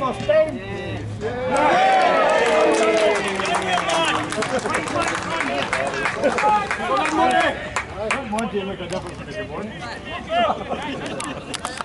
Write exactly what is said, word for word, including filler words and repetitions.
van Steen. Mooi, Jim, ik had dat ook een keer gewonnen.